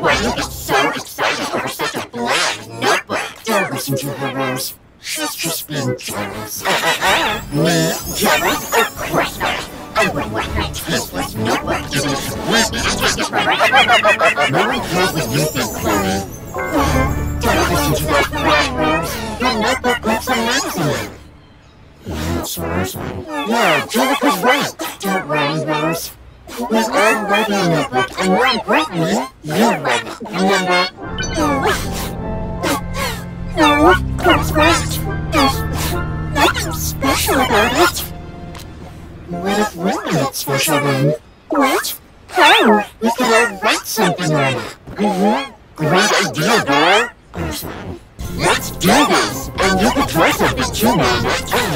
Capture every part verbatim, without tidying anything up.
why you get so excited over such a bland notebook. Don't listen to her, Rose. She's just being jealous. Me? Jealous? Of course not. I wouldn't want my tasteless notebook even if you want me to take it forever. No one cares what you think, Chloe. Don't listen to that crying, Rose. Your notebook looks amazing. That's Rose. Yeah, Jerica's right. Don't worry, Rose. We all love your notebook, and more importantly, you love it. Remember? No, Chloe's right. There's nothing special about it. What if we made it special then? What? How? We could all write something on it. Mm-hmm. Great idea, girl. Let's do this. And you could try something too, man.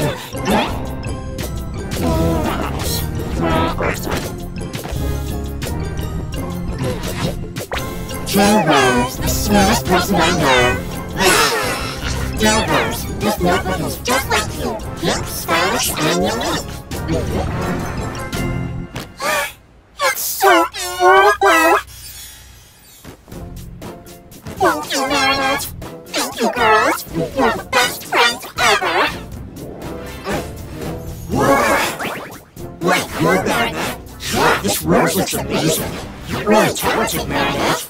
Dear Rose, the smartest person I know. Dear Rose, this notebook is just like you. Pink, stylish, and unique. It's so beautiful. Thank you, Meredith. Thank you, girls. You're the best friends ever. Whoa! Wait, you're Meredith. Sure, this Rose looks amazing. You're really talented, Meredith.